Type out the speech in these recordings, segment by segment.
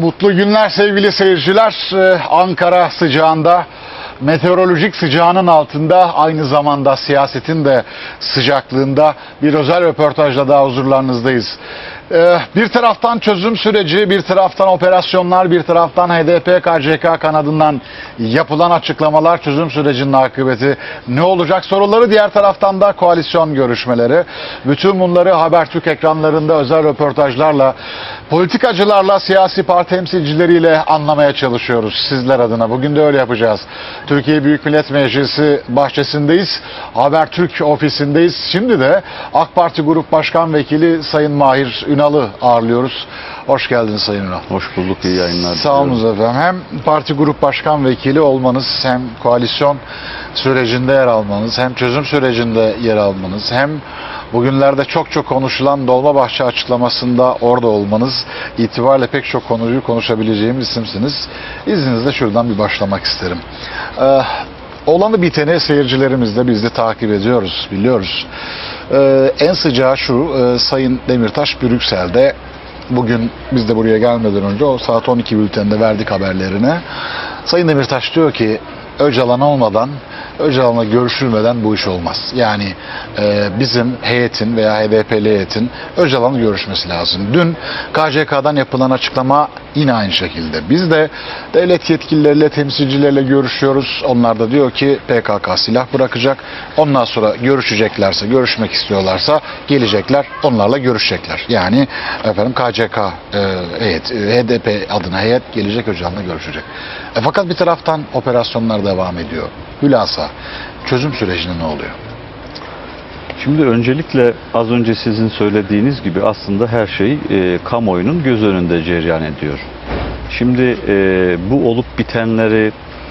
Mutlu günler sevgili seyirciler. Ankara sıcağında, meteorolojik sıcağının altında, aynı zamanda siyasetin de sıcaklığında bir özel röportajla daha huzurlarınızdayız. Bir taraftan çözüm süreci, bir taraftan operasyonlar, bir taraftan HDP-KCK kanadından yapılan açıklamalar, çözüm sürecinin akıbeti ne olacak soruları, diğer taraftan da koalisyon görüşmeleri. Bütün bunları Habertürk ekranlarında özel röportajlarla, politikacılarla, siyasi parti temsilcileriyle anlamaya çalışıyoruz sizler adına. Bugün de öyle yapacağız. Türkiye Büyük Millet Meclisi bahçesindeyiz. Habertürk ofisindeyiz. Şimdi de AK Parti Grup Başkan Vekili Sayın Mahir Ünal'ı ağırlıyoruz. Hoş geldiniz Sayın Ünal. Hoş bulduk, iyi yayınlar. Sağ olun efendim. Hem parti grup başkan vekili olmanız, hem koalisyon sürecinde yer almanız, hem çözüm sürecinde yer almanız, hem bugünlerde çok konuşulan Dolmabahçe açıklamasında orada olmanız itibariyle pek çok konuyu konuşabileceğimiz isimsiniz. İzninizle şuradan bir başlamak isterim. Olanı biteni seyircilerimiz de biz de takip ediyoruz, biliyoruz. En sıcağı şu, Sayın Demirtaş Brüksel'de, bugün biz de buraya gelmeden önce o saat 12 bülteninde verdik haberlerini. Sayın Demirtaş diyor ki Öcalan olmadan, Öcalan'la görüşülmeden bu iş olmaz. Yani bizim heyetin veya HDP'li heyetin Öcalan'la görüşmesi lazım. Dün KCK'dan yapılan açıklama yine aynı şekilde. Biz de devlet yetkilileriyle, temsilcilerle görüşüyoruz. Onlar da diyor ki PKK silah bırakacak. Ondan sonra görüşeceklerse, görüşmek istiyorlarsa gelecekler, onlarla görüşecekler. Yani efendim KCK heyet, HDP adına heyet gelecek, Öcalan'la görüşecek. Fakat bir taraftan operasyonlar devam ediyor. Hülasa çözüm sürecinde ne oluyor? Şimdi öncelikle az önce sizin söylediğiniz gibi aslında her şey kamuoyunun göz önünde cereyan ediyor. Şimdi bu olup bitenleri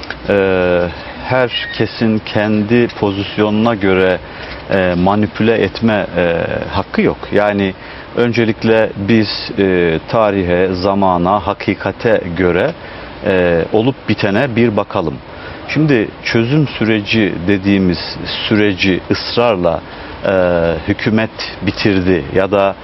herkesin kendi pozisyonuna göre manipüle etme hakkı yok. Yani öncelikle biz tarihe, zamana, hakikate göre olup bitene bir bakalım. Şimdi çözüm süreci dediğimiz süreci ısrarla hükümet bitirdi ya da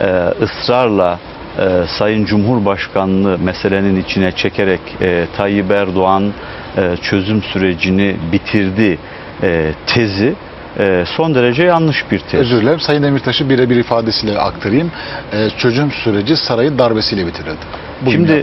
ısrarla Sayın Cumhurbaşkanlığı meselenin içine çekerek Tayyip Erdoğan çözüm sürecini bitirdi tezi son derece yanlış bir tez. Özür dilerim, Sayın Demirtaş'ı birebir ifadesiyle aktarayım. Çözüm süreci sarayın darbesiyle bitirildi. Şimdi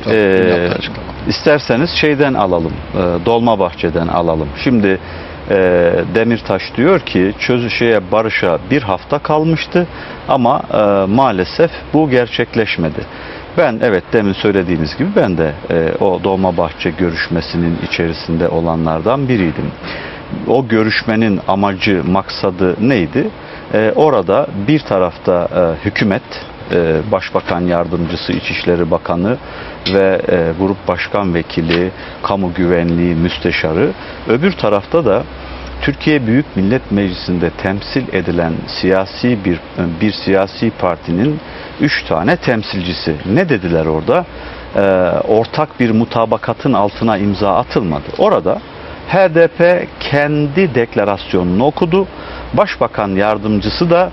isterseniz şeyden alalım, Dolmabahçe'den alalım. Şimdi Demirtaş diyor ki barışa bir hafta kalmıştı ama maalesef bu gerçekleşmedi. Ben evet demin söylediğiniz gibi ben de o Dolmabahçe görüşmesinin içerisinde olanlardan biriydim. O görüşmenin amacı, maksadı neydi? Orada bir tarafta hükümet, Başbakan Yardımcısı, İçişleri Bakanı ve Grup Başkan Vekili, Kamu Güvenliği Müsteşarı, öbür tarafta da Türkiye Büyük Millet Meclisi'nde temsil edilen bir siyasi partinin 3 tane temsilcisi. Ne dediler orada? Ortak bir mutabakatın altına imza atılmadı. Orada HDP kendi deklarasyonunu okudu. Başbakan Yardımcısı da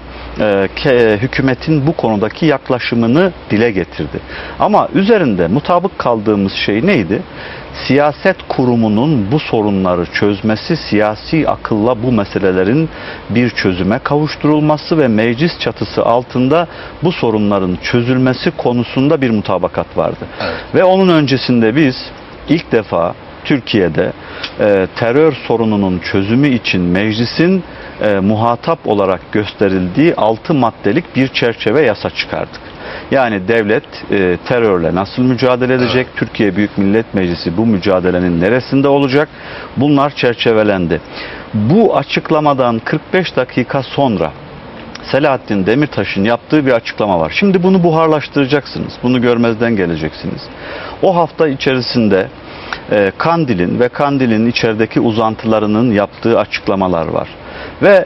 hükümetin bu konudaki yaklaşımını dile getirdi. Ama üzerinde mutabık kaldığımız şey neydi? Siyaset kurumunun bu sorunları çözmesi, siyasi akılla bu meselelerin bir çözüme kavuşturulması ve meclis çatısı altında bu sorunların çözülmesi konusunda bir mutabakat vardı. Evet. Ve onun öncesinde biz ilk defa Türkiye'de terör sorununun çözümü için meclisin muhatap olarak gösterildiği 6 maddelik bir çerçeve yasa çıkardık. Yani devlet terörle nasıl mücadele edecek? Evet. Türkiye Büyük Millet Meclisi bu mücadelenin neresinde olacak? Bunlar çerçevelendi. Bu açıklamadan 45 dakika sonra Selahattin Demirtaş'ın yaptığı bir açıklama var. Şimdi bunu buharlaştıracaksınız. Bunu görmezden geleceksiniz. O hafta içerisinde Kandil'in ve Kandil'in içerideki uzantılarının yaptığı açıklamalar var. Ve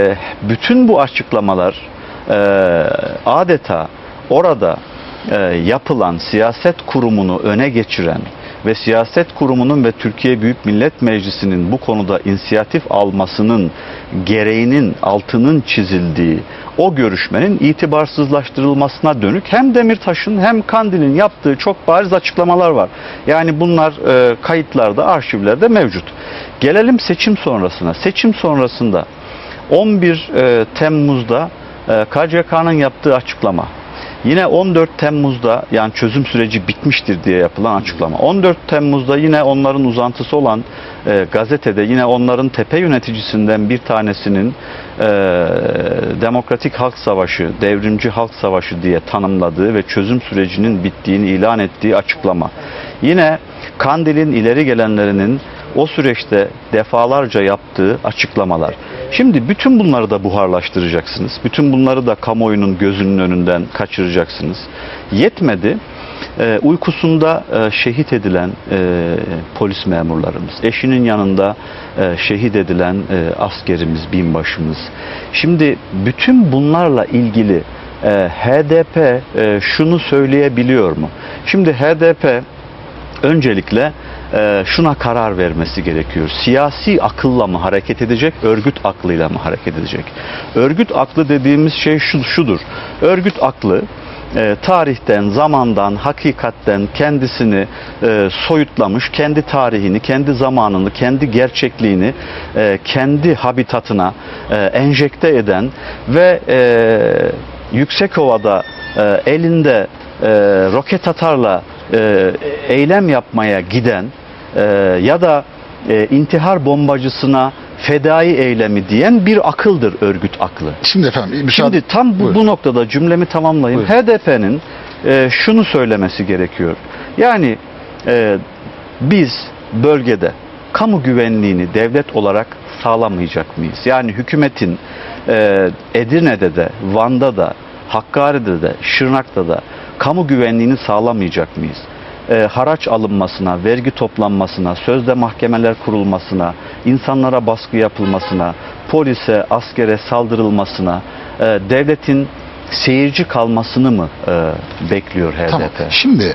bütün bu açıklamalar adeta orada yapılan siyaset kurumunu öne geçiren ve siyaset kurumunun ve Türkiye Büyük Millet Meclisi'nin bu konuda inisiyatif almasının gereğinin altının çizildiği o görüşmenin itibarsızlaştırılmasına dönük hem Demirtaş'ın hem Kandil'in yaptığı çok bariz açıklamalar var. Yani bunlar kayıtlarda, arşivlerde mevcut. Gelelim seçim sonrasına. Seçim sonrasında 11 Temmuz'da KCK'nın yaptığı açıklama. Yine 14 Temmuz'da, yani çözüm süreci bitmiştir diye yapılan açıklama. 14 Temmuz'da yine onların uzantısı olan gazetede yine onların tepe yöneticisinden bir tanesinin Demokratik Halk Savaşı, Devrimci Halk Savaşı diye tanımladığı ve çözüm sürecinin bittiğini ilan ettiği açıklama. Yine Kandil'in ileri gelenlerinin o süreçte defalarca yaptığı açıklamalar. Şimdi bütün bunları da buharlaştıracaksınız. Bütün bunları da kamuoyunun gözünün önünden kaçıracaksınız. Yetmedi. Uykusunda şehit edilen polis memurlarımız, eşinin yanında şehit edilen askerimiz, binbaşımız. Şimdi bütün bunlarla ilgili HDP şunu söyleyebiliyor mu? Şimdi HDP öncelikle şuna karar vermesi gerekiyor. Siyasi akılla mı hareket edecek, örgüt aklıyla mı hareket edecek? Örgüt aklı dediğimiz şey şudur. Örgüt aklı tarihten, zamandan, hakikatten kendisini soyutlamış, kendi tarihini, kendi zamanını, kendi gerçekliğini kendi habitatına enjekte eden ve Yüksekova'da elinde roket atarla eylem yapmaya giden ya da intihar bombacısına fedai eylemi diyen bir akıldır örgüt aklı. Şimdi efendim, Şimdi tam bu noktada cümlemi tamamlayayım. HDP'nin şunu söylemesi gerekiyor. Yani biz bölgede kamu güvenliğini devlet olarak sağlamayacak mıyız? Yani hükümetin Edirne'de de, Van'da da, Hakkari'de de, Şırnak'ta da kamu güvenliğini sağlamayacak mıyız? Haraç alınmasına, vergi toplanmasına, sözde mahkemeler kurulmasına, insanlara baskı yapılmasına, polise, askere saldırılmasına, devletin seyirci kalmasını mı bekliyor HDP? Tamam. Şimdi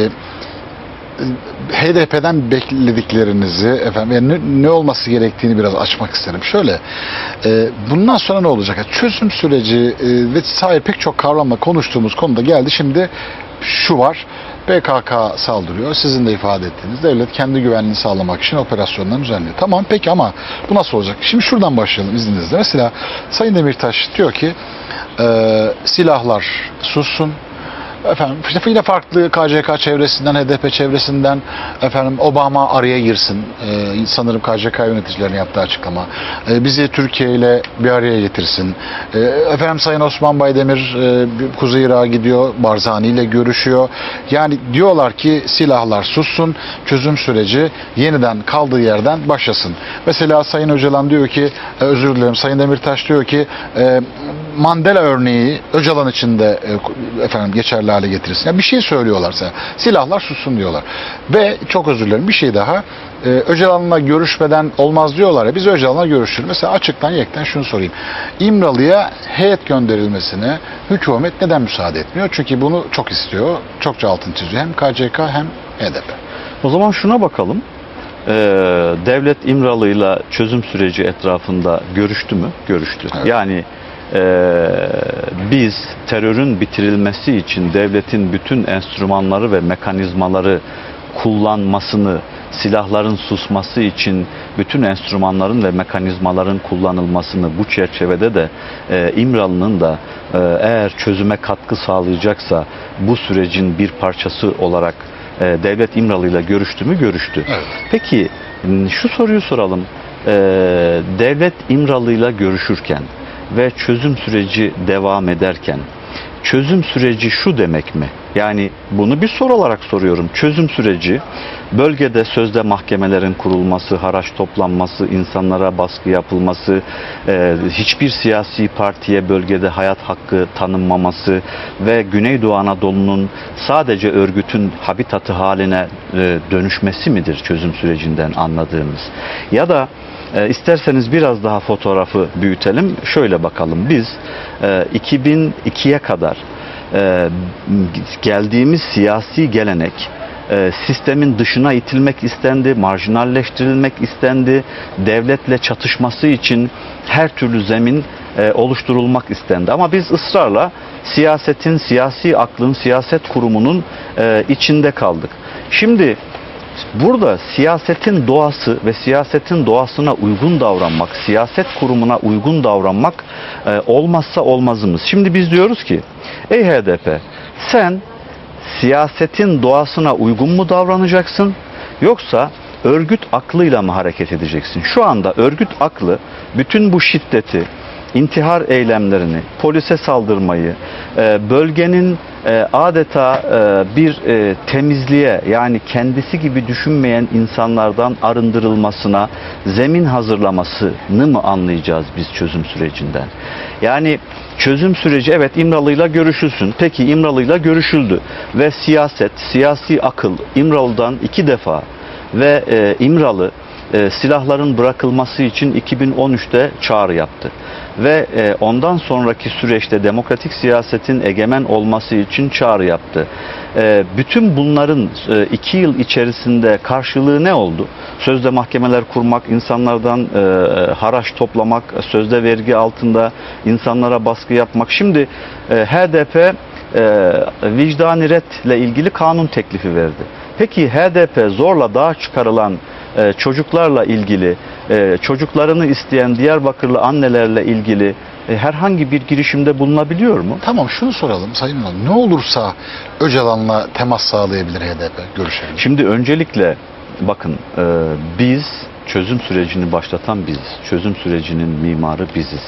HDP'den beklediklerinizi efendim, ne olması gerektiğini biraz açmak isterim. Şöyle, bundan sonra ne olacak? Çözüm süreci ve sair pek çok kavramla konuştuğumuz konuda geldi. Şimdi şu var, PKK saldırıyor. Sizin de ifade ettiğiniz devlet kendi güvenliğini sağlamak için operasyonlarını düzenliyor. Tamam, peki ama bu nasıl olacak? Şimdi şuradan başlayalım izninizle. Mesela Sayın Demirtaş diyor ki silahlar sussun. Efendim işte yine farklı KCK çevresinden, HDP çevresinden efendim Obama araya girsin. Sanırım KCK yöneticilerinin yaptığı açıklama. Bizi Türkiye ile bir araya getirsin. Efendim Sayın Osman Baydemir Kuzey Irak'a gidiyor, Barzani ile görüşüyor. Yani diyorlar ki silahlar sussun, çözüm süreci yeniden kaldığı yerden başlasın. Mesela Sayın Öcalan diyor ki, özür dilerim, Sayın Demirtaş diyor ki Mandela örneği Öcalan için de efendim geçerli hale getirirsin. Yani bir şey söylüyorlarsa silahlar sussun diyorlar. Ve çok özür dilerim, bir şey daha, Öcalan'la görüşmeden olmaz diyorlar ya, biz Öcalan'la görüşürüz. Mesela açıktan yekten şunu sorayım. İmralı'ya heyet gönderilmesine hükümet neden müsaade etmiyor? Çünkü bunu çok istiyor. Çokça altını çiziyor. Hem KCK hem HDP. O zaman şuna bakalım. Devlet İmralı'yla çözüm süreci etrafında görüştü mü? Görüştü. Evet. Yani biz terörün bitirilmesi için devletin bütün enstrümanları ve mekanizmaları kullanmasını, silahların susması için bütün enstrümanların ve mekanizmaların kullanılmasını, bu çerçevede de İmralı'nın da eğer çözüme katkı sağlayacaksa bu sürecin bir parçası olarak devlet İmralı'yla görüştü mü? Görüştü. Evet. Peki şu soruyu soralım. Devlet İmralı'yla görüşürken ve çözüm süreci devam ederken çözüm süreci şu demek mi? Yani bunu bir soru olarak soruyorum. Çözüm süreci bölgede sözde mahkemelerin kurulması, haraç toplanması, insanlara baskı yapılması, hiçbir siyasi partiye bölgede hayat hakkı tanınmaması ve Güneydoğu Anadolu'nun sadece örgütün habitatı haline dönüşmesi midir çözüm sürecinden anladığımız? Ya da İsterseniz biraz daha fotoğrafı büyütelim. Şöyle bakalım. Biz 2002'ye kadar geldiğimiz siyasi gelenek sistemin dışına itilmek istendi, marjinalleştirilmek istendi, devletle çatışması için her türlü zemin oluşturulmak istendi. Ama biz ısrarla siyasetin, siyasi aklın, siyaset kurumunun içinde kaldık. Şimdi burada siyasetin doğası ve siyasetin doğasına uygun davranmak, siyaset kurumuna uygun davranmak olmazsa olmazımız. Şimdi biz diyoruz ki, ey HDP, sen siyasetin doğasına uygun mu davranacaksın, yoksa örgüt aklıyla mı hareket edeceksin? Şu anda örgüt aklı bütün bu şiddeti, intihar eylemlerini, polise saldırmayı, bölgenin adeta bir temizliğe, yani kendisi gibi düşünmeyen insanlardan arındırılmasına zemin hazırlamasını mı anlayacağız biz çözüm sürecinden? Yani çözüm süreci, evet, İmralı'yla görüşülsün. Peki İmralı'yla görüşüldü ve siyaset, siyasi akıl İmralı'dan 2 defa ve İmralı silahların bırakılması için 2013'te çağrı yaptı. Ve ondan sonraki süreçte demokratik siyasetin egemen olması için çağrı yaptı. Bütün bunların 2 yıl içerisinde karşılığı ne oldu? Sözde mahkemeler kurmak, insanlardan haraç toplamak, sözde vergi altında insanlara baskı yapmak. Şimdi HDP vicdani redle ilgili kanun teklifi verdi. Peki HDP zorla dağa çıkarılan çocuklarla ilgili, çocuklarını isteyen Diyarbakırlı annelerle ilgili herhangi bir girişimde bulunabiliyor mu? Tamam, şunu soralım Sayın Ünal. Ne olursa Öcalan'la temas sağlayabilir HDP, görüşebilir. Şimdi öncelikle bakın, biz çözüm sürecini başlatan biziz. Çözüm sürecinin mimarı biziz.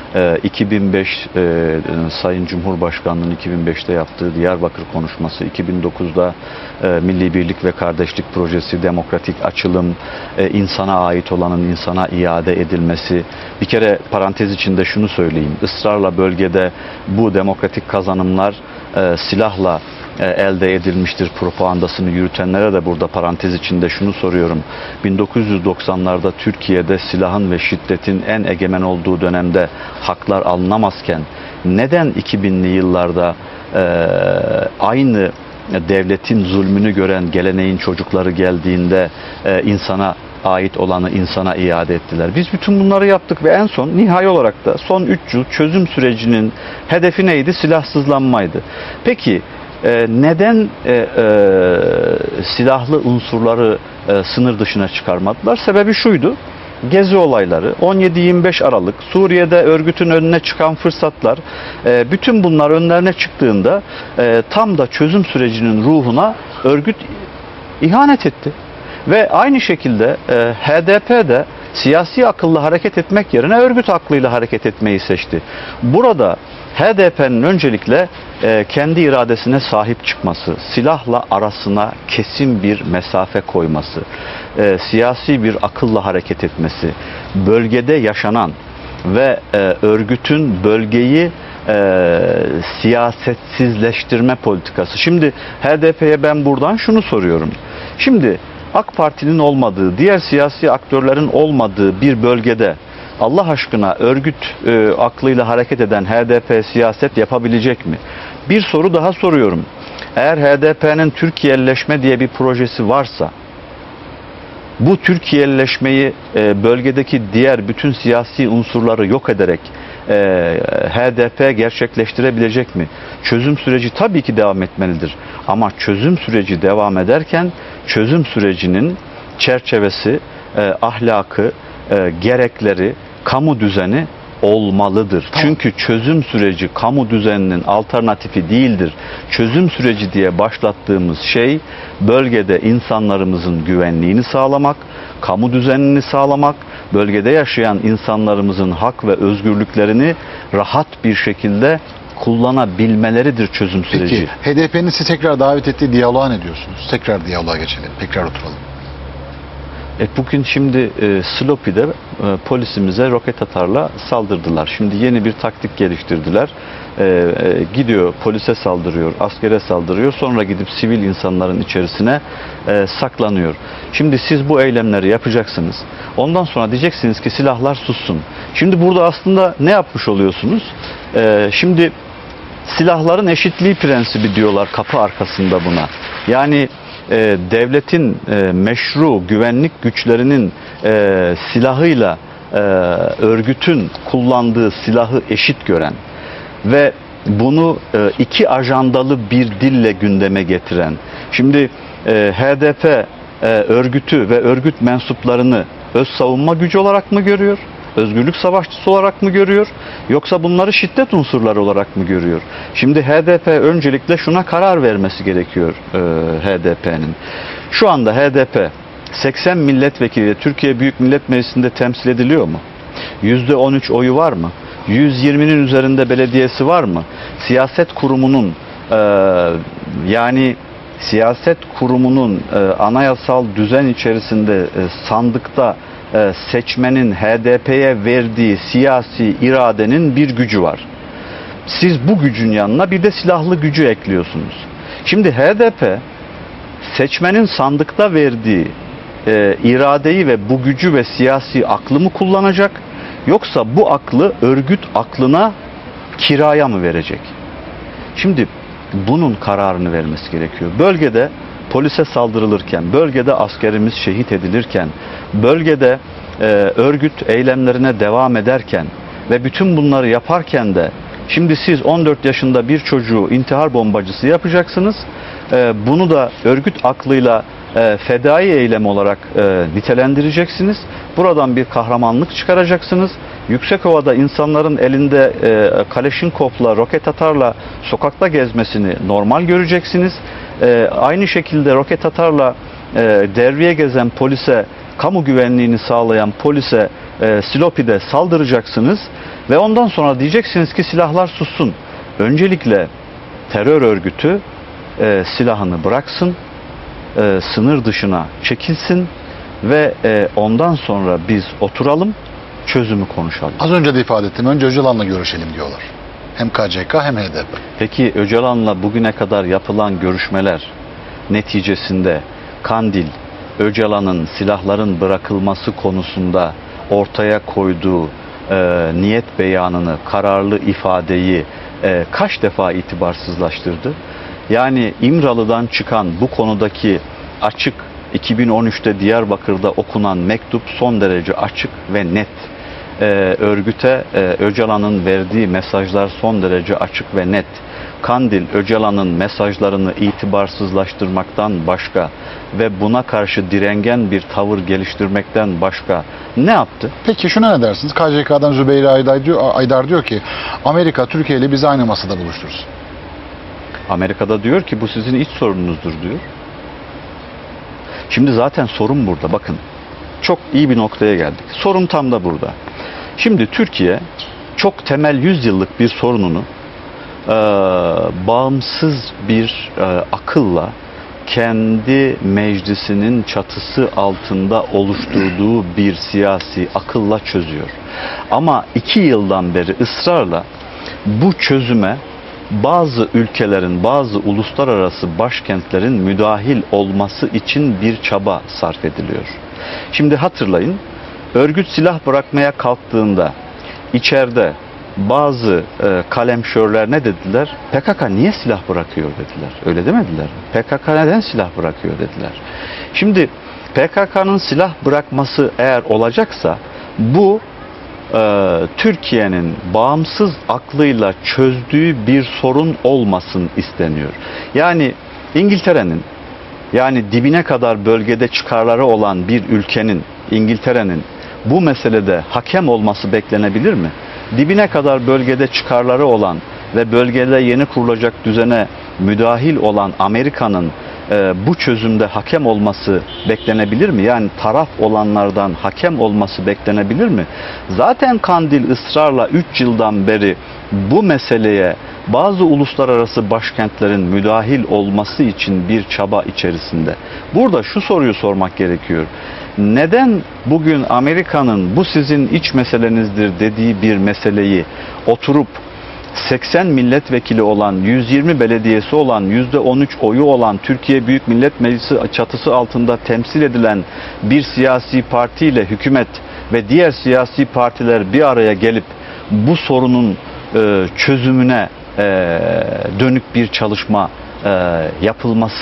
2005 Sayın Cumhurbaşkanlığı'nın 2005'te yaptığı Diyarbakır konuşması, 2009'da Milli Birlik ve Kardeşlik Projesi, demokratik açılım, insana ait olanın insana iade edilmesi. Bir kere parantez içinde şunu söyleyeyim. Israrla bölgede bu demokratik kazanımlar silahla elde edilmiştir propagandasını yürütenlere de burada parantez içinde şunu soruyorum. 1990'larda Türkiye'de silahın ve şiddetin en egemen olduğu dönemde haklar alınamazken neden 2000'li yıllarda aynı devletin zulmünü gören geleneğin çocukları geldiğinde insana ait olanı insana iade ettiler? Biz bütün bunları yaptık ve en son nihai olarak da son 3 yıl çözüm sürecinin hedefi neydi? Silahsızlanmaydı. Peki neden silahlı unsurları sınır dışına çıkarmadılar? Sebebi şuydu: Gezi olayları, 17-25 Aralık, Suriye'de örgütün önüne çıkan fırsatlar, bütün bunlar önlerine çıktığında tam da çözüm sürecinin ruhuna örgüt ihanet etti. Ve aynı şekilde HDP de siyasi akılla hareket etmek yerine örgüt aklıyla hareket etmeyi seçti. Burada HDP'nin öncelikle kendi iradesine sahip çıkması, silahla arasına kesin bir mesafe koyması, siyasi bir akılla hareket etmesi, bölgede yaşanan ve örgütün bölgeyi siyasetsizleştirme politikası. Şimdi HDP'ye ben buradan şunu soruyorum. Şimdi AK Parti'nin olmadığı, diğer siyasi aktörlerin olmadığı bir bölgede Allah aşkına örgüt aklıyla hareket eden HDP siyaset yapabilecek mi? Bir soru daha soruyorum. Eğer HDP'nin Türkiye'leşme diye bir projesi varsa, bu Türkiye'leşmeyi bölgedeki diğer bütün siyasi unsurları yok ederek HDP gerçekleştirebilecek mi? Çözüm süreci tabii ki devam etmelidir. Ama çözüm süreci devam ederken çözüm sürecinin çerçevesi, ahlakı, gerekleri, kamu düzeni olmalıdır. Tamam. Çünkü çözüm süreci kamu düzeninin alternatifi değildir. Çözüm süreci diye başlattığımız şey bölgede insanlarımızın güvenliğini sağlamak, kamu düzenini sağlamak, bölgede yaşayan insanlarımızın hak ve özgürlüklerini rahat bir şekilde kullanabilmeleridir çözüm süreci. Peki HDP'nin sizi tekrar davet ettiği diyaloğa ne diyorsunuz? Tekrar diyaloğa geçelim, tekrar oturalım. Bugün şimdi Slopi'de polisimize roket atarla saldırdılar. Şimdi yeni bir taktik geliştirdiler. Gidiyor polise saldırıyor, askere saldırıyor, sonra gidip sivil insanların içerisine saklanıyor. Şimdi siz bu eylemleri yapacaksınız. Ondan sonra diyeceksiniz ki silahlar sussun. Şimdi burada aslında ne yapmış oluyorsunuz? Şimdi silahların eşitliği prensibi diyorlar kapı arkasında buna. Yani devletin meşru güvenlik güçlerinin silahıyla örgütün kullandığı silahı eşit gören ve bunu iki ajandalı bir dille gündeme getiren, şimdi HDP örgütü ve örgüt mensuplarını öz savunma gücü olarak mı görüyor? Özgürlük savaşçısı olarak mı görüyor? Yoksa bunları şiddet unsurları olarak mı görüyor? Şimdi HDP öncelikle şuna karar vermesi gerekiyor HDP'nin. Şu anda HDP 80 milletvekiliyle Türkiye Büyük Millet Meclisi'nde temsil ediliyor mu? %13 oyu var mı? 120'nin üzerinde belediyesi var mı? Siyaset kurumunun siyaset kurumunun anayasal düzen içerisinde sandıkta seçmenin HDP'ye verdiği siyasi iradenin bir gücü var. Siz bu gücün yanına bir de silahlı gücü ekliyorsunuz. Şimdi HDP seçmenin sandıkta verdiği iradeyi ve bu gücü ve siyasi aklı mı kullanacak, yoksa bu aklı örgüt aklına kiraya mı verecek? Şimdi bunun kararını vermesi gerekiyor. Bölgede polise saldırılırken, bölgede askerimiz şehit edilirken, bölgede örgüt eylemlerine devam ederken ve bütün bunları yaparken de şimdi siz 14 yaşında bir çocuğu intihar bombacısı yapacaksınız. Bunu da örgüt aklıyla fedai eylem olarak nitelendireceksiniz. Buradan bir kahramanlık çıkaracaksınız. Yüksekova'da insanların elinde Kaleşinkov'la, roket atarla sokakta gezmesini normal göreceksiniz. Aynı şekilde roket atarla devriye gezen polise, kamu güvenliğini sağlayan polise Silopi'de saldıracaksınız ve ondan sonra diyeceksiniz ki silahlar sussun. Öncelikle terör örgütü silahını bıraksın, sınır dışına çekilsin ve ondan sonra biz oturalım, çözümü konuşalım. Az önce de ifade ettim. Önce Öcalan'la görüşelim diyorlar. Hem KCK hem HDP. Peki Öcalan'la bugüne kadar yapılan görüşmeler neticesinde Kandil, Öcalan'ın silahların bırakılması konusunda ortaya koyduğu niyet beyanını, kararlı ifadeyi kaç defa itibarsızlaştırdı? Yani İmralı'dan çıkan bu konudaki açık, 2013'te Diyarbakır'da okunan mektup son derece açık ve net. Örgüte Öcalan'ın verdiği mesajlar son derece açık ve net. Kandil, Öcalan'ın mesajlarını itibarsızlaştırmaktan başka ve buna karşı direngen bir tavır geliştirmekten başka ne yaptı? Peki şuna ne dersiniz? KCK'dan Zübeyir Aydar diyor ki Amerika Türkiye ile bizi aynı masada buluştursun. Amerika'da diyor ki bu sizin iç sorununuzdur diyor. Şimdi zaten sorun burada, bakın. Çok iyi bir noktaya geldik. Sorun tam da burada. Şimdi Türkiye çok temel 100 yıllık bir sorununu bağımsız bir akılla kendi meclisinin çatısı altında oluşturduğu bir siyasi akılla çözüyor. Ama 2 yıldan beri ısrarla bu çözüme bazı ülkelerin, bazı uluslararası başkentlerin müdahil olması için bir çaba sarf ediliyor. Şimdi hatırlayın, örgüt silah bırakmaya kalktığında içeride bazı kalemşörler ne dediler? PKK niye silah bırakıyor dediler. Öyle demediler. PKK neden silah bırakıyor dediler. Şimdi PKK'nın silah bırakması eğer olacaksa bu Türkiye'nin bağımsız aklıyla çözdüğü bir sorun olmasın isteniyor. Yani İngiltere'nin, yani dibine kadar bölgede çıkarları olan bir ülkenin, İngiltere'nin bu meselede hakem olması beklenebilir mi? Dibine kadar bölgede çıkarları olan ve bölgede yeni kurulacak düzene müdahil olan Amerika'nın bu çözümde hakem olması beklenebilir mi? Yani taraf olanlardan hakem olması beklenebilir mi? Zaten Kandil ısrarla 3 yıldan beri bu meseleye bazı uluslararası başkentlerin müdahil olması için bir çaba içerisinde. Burada şu soruyu sormak gerekiyor. Neden bugün Amerika'nın bu sizin iç meselenizdir dediği bir meseleyi oturup 80 milletvekili olan, 120 belediyesi olan, %13 oyu olan, Türkiye Büyük Millet Meclisi çatısı altında temsil edilen bir siyasi partiyle hükümet ve diğer siyasi partiler bir araya gelip bu sorunun çözümüne dönük bir çalışma yapılması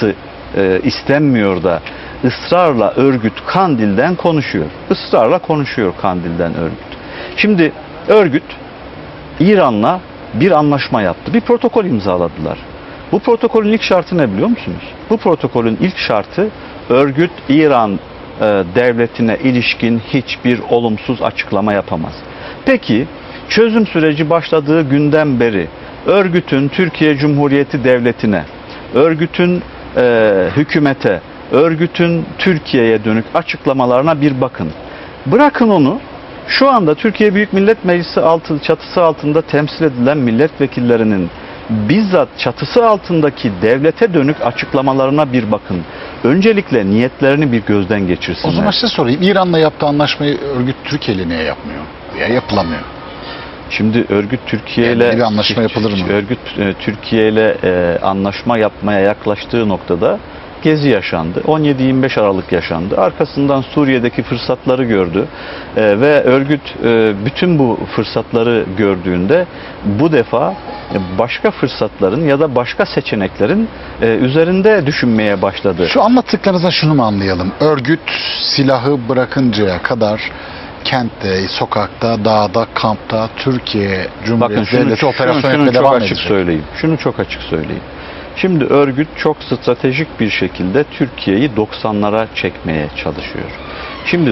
istenmiyor da ısrarla örgüt Kandil'den konuşuyor. Israrla konuşuyor Kandil'den örgüt. Şimdi örgüt İran'la bir anlaşma yaptı. Bir protokol imzaladılar. Bu protokolün ilk şartı ne biliyor musunuz? Bu protokolün ilk şartı örgüt İran devletine ilişkin hiçbir olumsuz açıklama yapamaz. Peki çözüm süreci başladığı günden beri örgütün Türkiye Cumhuriyeti Devleti'ne, örgütün hükümete, örgütün Türkiye'ye dönük açıklamalarına bir bakın. Bırakın onu, şu anda Türkiye Büyük Millet Meclisi çatısı altında temsil edilen milletvekillerinin bizzat çatısı altındaki devlete dönük açıklamalarına bir bakın. Öncelikle niyetlerini bir gözden geçirsinler. O zaman size sorayım. İran'la yaptığı anlaşmayı örgüt Türkiye niye yapmıyor? Veya yapılamıyor? Şimdi örgüt Türkiye ile bir anlaşma yapılır mı? Örgüt Türkiye ile anlaşma yapmaya yaklaştığı noktada gezi yaşandı. 17-25 Aralık yaşandı. Arkasından Suriye'deki fırsatları gördü. Ve örgüt bütün bu fırsatları gördüğünde bu defa başka fırsatların ya da başka seçeneklerin üzerinde düşünmeye başladı. Şu anlattıklarınızdan şunu mu anlayalım? Örgüt silahı bırakıncaya kadar kentte, sokakta, dağda, kampta Türkiye Cumhuriyeti Devleti operasyon yapmaya devam edecek. Şunu çok açık söyleyeyim. Şimdi örgüt çok stratejik bir şekilde Türkiye'yi 90'lara çekmeye çalışıyor. Şimdi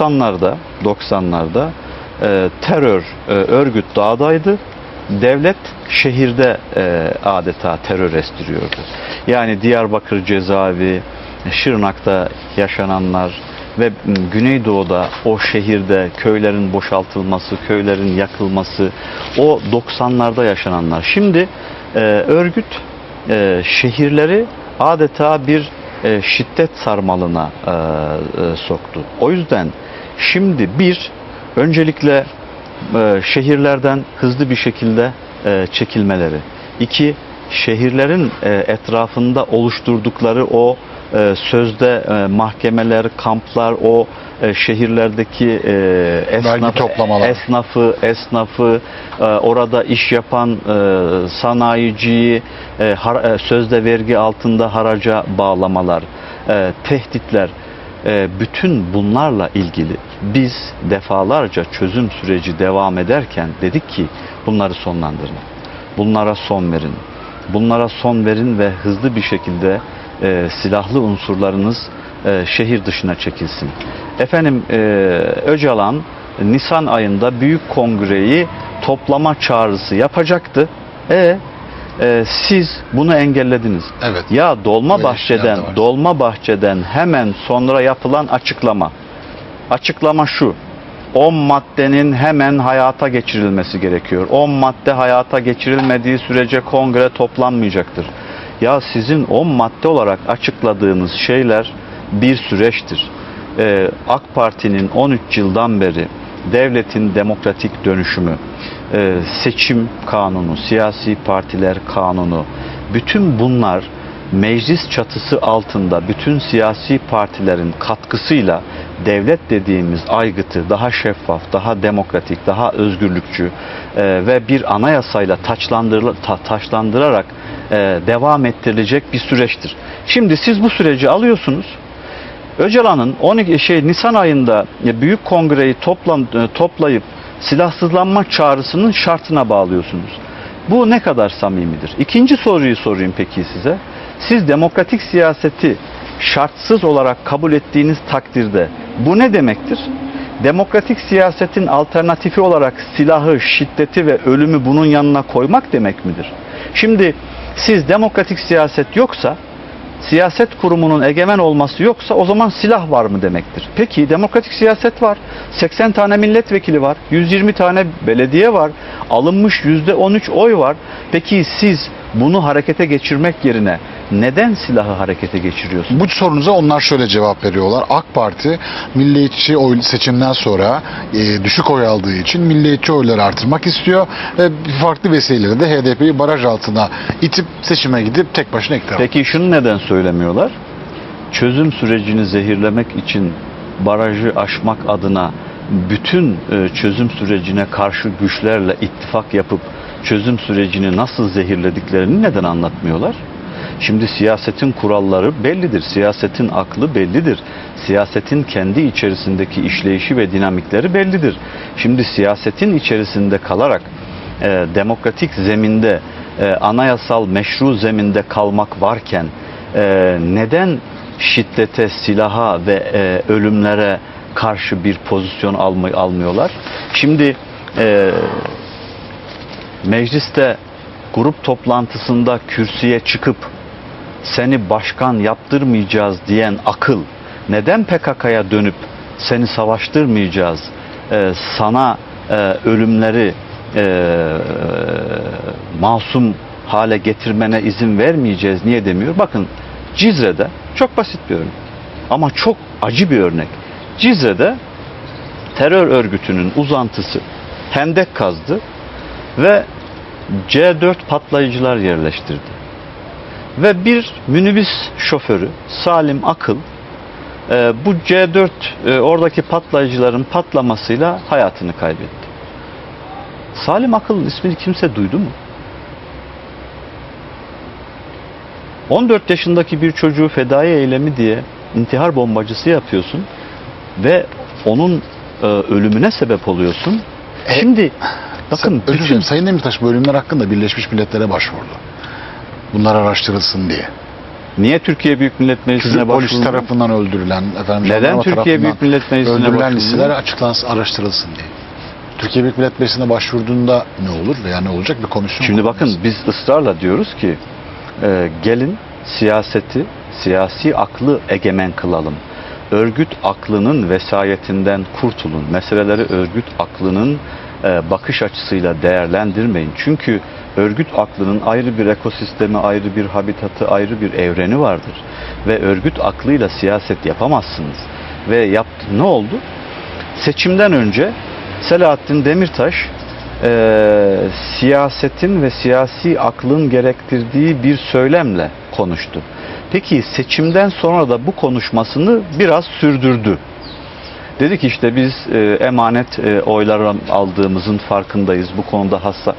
90'larda terör örgüt dağdaydı. Devlet şehirde adeta terör estiriyordu. Yani Diyarbakır cezaevi, Şırnak'ta yaşananlar ve Güneydoğu'da o şehirde köylerin boşaltılması, köylerin yakılması, o 90'larda yaşananlar. Şimdi örgüt şehirleri adeta bir şiddet sarmalına soktu. O yüzden şimdi öncelikle şehirlerden hızlı bir şekilde çekilmeleri. 2, şehirlerin etrafında oluşturdukları o sözde mahkemeler, kamplar, o şehirlerdeki esnafı, orada iş yapan sanayiciyi sözde vergi altında haraca bağlamalar, tehditler, bütün bunlarla ilgili biz defalarca çözüm süreci devam ederken dedik ki bunları sonlandırın. Bunlara son verin. Bunlara son verin ve hızlı bir şekilde silahlı unsurlarınız şehir dışına çekilsin. Efendim Öcalan Nisan ayında büyük kongreyi toplama çağrısı yapacaktı. Siz bunu engellediniz. Evet. Ya Dolmabahçe'den hemen sonra yapılan açıklama şu: 10 maddenin hemen hayata geçirilmesi gerekiyor. 10 madde hayata geçirilmediği sürece kongre toplanmayacaktır. Ya sizin 10 madde olarak açıkladığınız şeyler bir süreçtir. AK Parti'nin 13 yıldan beri devletin demokratik dönüşümü, seçim kanunu, siyasi partiler kanunu, bütün bunlar meclis çatısı altında bütün siyasi partilerin katkısıyla devlet dediğimiz aygıtı daha şeffaf, daha demokratik, daha özgürlükçü ve bir anayasayla taçlandırarak devam ettirilecek bir süreçtir. Şimdi siz bu süreci alıyorsunuz. Öcalan'ın Nisan ayında büyük kongreyi toplayıp silahsızlanma çağrısının şartına bağlıyorsunuz. Bu ne kadar samimidir? İkinci soruyu sorayım peki size. Siz demokratik siyaseti şartsız olarak kabul ettiğiniz takdirde bu ne demektir? Demokratik siyasetin alternatifi olarak silahı, şiddeti ve ölümü bunun yanına koymak demek midir? Şimdi siz demokratik siyaset yoksa, siyaset kurumunun egemen olması yoksa o zaman silah var mı demektir. Peki demokratik siyaset var. 80 tane milletvekili var. 120 tane belediye var. Alınmış %13 oy var. Peki siz bunu harekete geçirmek yerine neden silahı harekete geçiriyorsunuz? Bu sorunuza onlar şöyle cevap veriyorlar. AK Parti milliyetçi oy seçimden sonra düşük oy aldığı için milliyetçi oyları artırmak istiyor ve farklı vesileyle de HDP'yi baraj altına itip seçime gidip tek başına iktidar. Peki şunu neden söylemiyorlar? Çözüm sürecini zehirlemek için barajı aşmak adına bütün çözüm sürecine karşı güçlerle ittifak yapıp çözüm sürecini nasıl zehirlediklerini neden anlatmıyorlar? Şimdi siyasetin kuralları bellidir. Siyasetin aklı bellidir. Siyasetin kendi içerisindeki işleyişi ve dinamikleri bellidir. Şimdi siyasetin içerisinde kalarak demokratik zeminde, anayasal meşru zeminde kalmak varken neden şiddete, silaha ve ölümlere karşı bir pozisyon almıyorlar? Şimdi mecliste grup toplantısında kürsüye çıkıp seni başkan yaptırmayacağız diyen akıl neden PKK'ya dönüp seni savaştırmayacağız, sana ölümleri masum hale getirmene izin vermeyeceğiz niye demiyor? Bakın Cizre'de çok basit bir örnek ama çok acı bir örnek. Cizre'de terör örgütünün uzantısı hendek kazdı ve C4 patlayıcılar yerleştirdi. Ve bir minibüs şoförü Salim Akıl bu C4 oradaki patlayıcıların patlamasıyla hayatını kaybetti. Salim Akıl'ın ismini kimse duydu mu? 14 yaşındaki bir çocuğu fedai eylemi diye intihar bombacısı yapıyorsun ve onun ölümüne sebep oluyorsun. Şimdi bakın özür dilerim, Sayın Demirtaş bu ölümler hakkında Birleşmiş Milletler'e başvurdu. Bunlar araştırılsın diye. Niye Türkiye Büyük Millet Meclisi'ne Çünkü başvurdu? polis tarafından öldürülen, neden Türkiye Büyük Millet Meclisi'ne öldürülen başvurdu? listeler açıklansın, araştırılsın diye. Türkiye Büyük Millet Meclisi'ne başvurduğunda ne olur veya ne olacak, bir komisyon? Şimdi bakın biz ısrarla diyoruz ki gelin siyaseti, siyasi aklı egemen kılalım. Örgüt aklının vesayetinden kurtulun. Meseleleri örgüt aklının bakış açısıyla değerlendirmeyin. Çünkü örgüt aklının ayrı bir ekosistemi, ayrı bir habitatı, ayrı bir evreni vardır. Ve örgüt aklıyla siyaset yapamazsınız. Ve ne oldu? Seçimden önce Selahattin Demirtaş siyasetin ve siyasi aklın gerektirdiği bir söylemle konuştu. Peki seçimden sonra da bu konuşmasını biraz sürdürdü. Dedi ki işte biz emanet oylar aldığımızın farkındayız. Bu konuda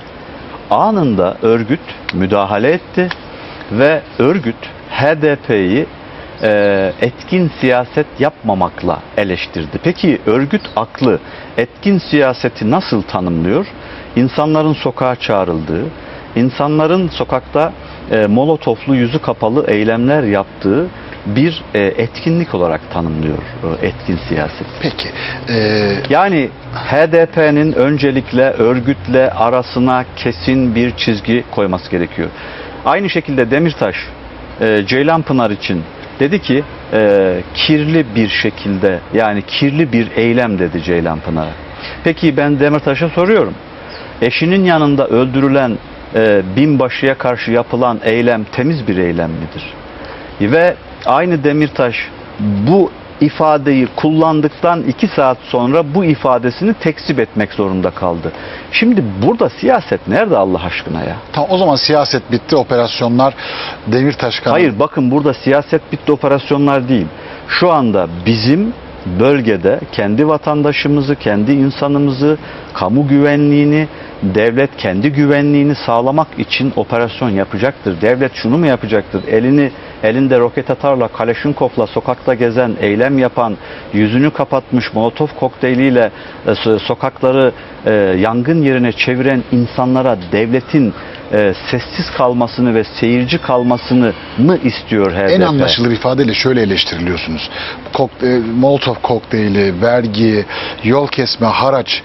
anında örgüt müdahale etti ve örgüt HDP'yi etkin siyaset yapmamakla eleştirdi. Peki örgüt aklı etkin siyaseti nasıl tanımlıyor? İnsanların sokağa çağrıldığı, insanların sokakta molotoflu yüzü kapalı eylemler yaptığı bir etkinlik olarak tanımlıyor etkin siyaset. Peki. Yani HDP'nin öncelikle örgütle arasına kesin bir çizgi koyması gerekiyor. Aynı şekilde Demirtaş Ceylanpınar için dedi ki kirli bir şekilde, yani kirli bir eylem dedi Ceylanpınar'a. Peki ben Demirtaş'a soruyorum. Eşinin yanında öldürülen binbaşıya karşı yapılan eylem temiz bir eylem midir? Ve aynı Demirtaş bu ifadeyi kullandıktan 2 saat sonra bu ifadesini tekzip etmek zorunda kaldı. Şimdi burada siyaset nerede Allah aşkına ya? Tamam, o zaman siyaset bitti, operasyonlar Demirtaş kanalı. Hayır, bakın burada siyaset bitti, operasyonlar değil. Şu anda bizim bölgede kendi vatandaşımızı, kendi insanımızı, kamu güvenliğini, devlet kendi güvenliğini sağlamak için operasyon yapacaktır. Devlet şunu mu yapacaktır? Elinde roket atarla, Kaleşinkov'la sokakta gezen, eylem yapan, yüzünü kapatmış molotof kokteyliyle sokakları yangın yerine çeviren insanlara devletin sessiz kalmasını ve seyirci kalmasını mı istiyor HDP? En anlaşılır ifadeyle şöyle eleştiriliyorsunuz. Molotov kokteyli, vergi, yol kesme, haraç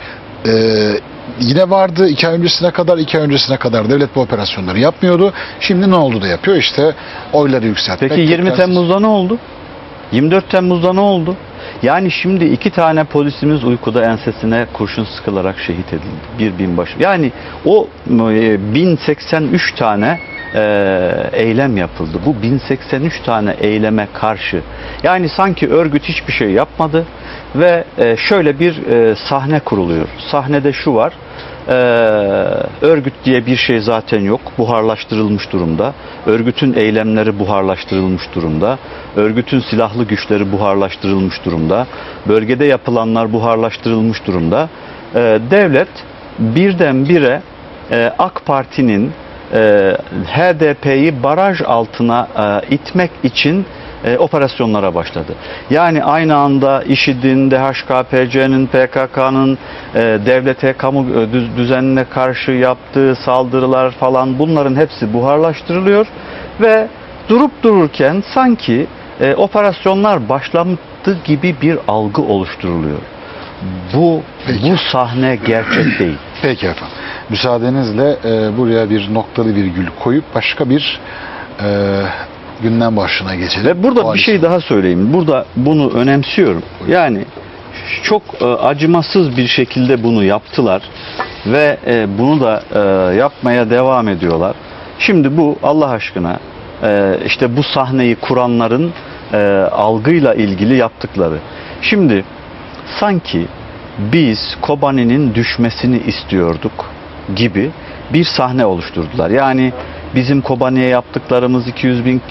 yine vardı 2 ay öncesine kadar. 2 ay öncesine kadar devlet bu operasyonları yapmıyordu. Şimdi ne oldu da yapıyor? İşte oyları yükseltmek. Peki 20 Temmuz'da ne oldu? 24 Temmuz'da ne oldu? Yani şimdi 2 tane polisimiz uykuda ensesine kurşun sıkılarak şehit edildi. Bir binbaşı. Yani o 1083 tane eylem yapıldı. Bu 1083 tane eyleme karşı. Yani sanki örgüt hiçbir şey yapmadı ve şöyle bir sahne kuruluyor. Sahnede şu var. Örgüt diye bir şey zaten yok. Buharlaştırılmış durumda. Örgütün eylemleri buharlaştırılmış durumda. Örgütün silahlı güçleri buharlaştırılmış durumda. Bölgede yapılanlar buharlaştırılmış durumda. Devlet birdenbire AK Parti'nin HDP'yi baraj altına itmek için operasyonlara başladı. Yani aynı anda IŞİD'in, DHKPC'nin, PKK'nın devlete, kamu düzenine karşı yaptığı saldırılar falan, bunların hepsi buharlaştırılıyor ve durup dururken sanki operasyonlar başladı gibi bir algı oluşturuluyor. Bu sahne gerçek değil. Peki efendim. Müsaadenizle buraya bir noktalı virgül koyup başka bir gündem başlığına geçelim. Ve burada bir şey daha söyleyeyim. Burada bunu önemsiyorum. Yani çok acımasız bir şekilde bunu yaptılar ve bunu da yapmaya devam ediyorlar. Şimdi bu Allah aşkına işte bu sahneyi kuranların algıyla ilgili yaptıkları. Şimdi sanki biz Kobani'nin düşmesini istiyorduk gibi bir sahne oluşturdular. Yani bizim Kobani'ye yaptıklarımız, 200 bin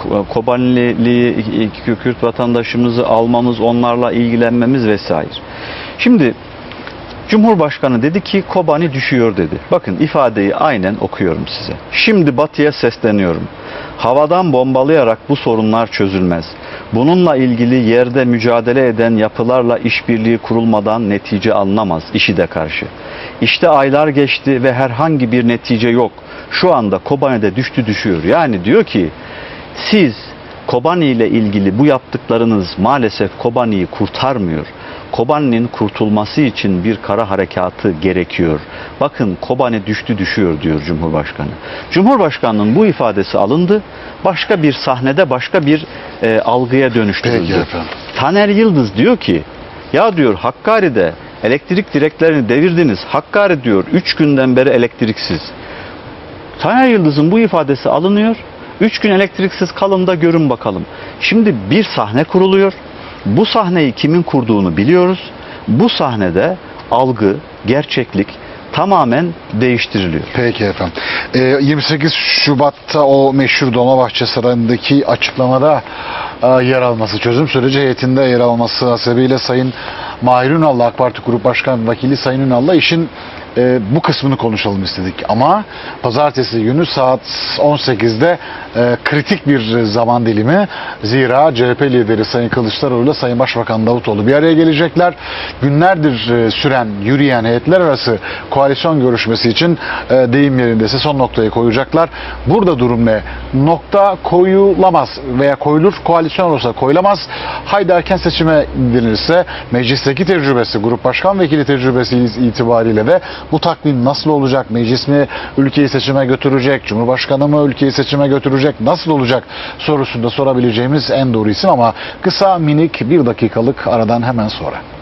Kobanili Kürt vatandaşımızı almamız, onlarla ilgilenmemiz vesaire. Şimdi Cumhurbaşkanı dedi ki Kobani düşüyor dedi. Bakın ifadeyi aynen okuyorum size. Şimdi Batı'ya sesleniyorum. Havadan bombalayarak bu sorunlar çözülmez. Bununla ilgili yerde mücadele eden yapılarla işbirliği kurulmadan netice alınamaz IŞİD'e karşı. İşte aylar geçti ve herhangi bir netice yok. Şu anda Kobani'de düşüyor. Yani diyor ki siz Kobani ile ilgili bu yaptıklarınız maalesef Kobani'yi kurtarmıyor. Kobani'nin kurtulması için bir kara harekatı gerekiyor. Bakın Kobani düşüyor diyor Cumhurbaşkanı. Cumhurbaşkanının bu ifadesi alındı. Başka bir sahnede başka bir algıya dönüştürüldü. Taner Yıldız diyor ki ya diyor Hakkari'de elektrik direklerini devirdiniz. Hakkari diyor 3 günden beri elektriksiz. Taner Yıldız'ın bu ifadesi alınıyor. 3 gün elektriksiz kalın da görün bakalım. Şimdi bir sahne kuruluyor. Bu sahneyi kimin kurduğunu biliyoruz. Bu sahnede algı, gerçeklik tamamen değiştiriliyor. Peki efendim. 28 Şubat'ta o meşhur Dolmabahçe Sarayı'ndaki açıklamada yer alması, çözüm süreci heyetinde yer alması hasebiyle Sayın Mahir Ünal'la, AK Parti Grup Başkan Vekili Sayın Ünal'la işin bu kısmını konuşalım istedik. Ama pazartesi günü saat 18'de kritik bir zaman dilimi. Zira CHP lideri Sayın Kılıçdaroğlu ile Sayın Başbakan Davutoğlu bir araya gelecekler. Günlerdir süren, yürüyen heyetler arası koalisyon görüşmesi için deyim yerindeyse son noktayı koyacaklar. Burada durum ne? Nokta koyulamaz veya koyulur, koalisyon olursa koyulamaz. Haydi erken seçime denilirse meclisteki tecrübesi, Grup Başkan Vekili tecrübesi itibariyle de bu takvim nasıl olacak? Meclis mi ülkeyi seçime götürecek? Cumhurbaşkanı mı ülkeyi seçime götürecek? Nasıl olacak sorusunu da sorabileceğimiz en doğru isim ama kısa minik bir dakikalık aradan hemen sonra.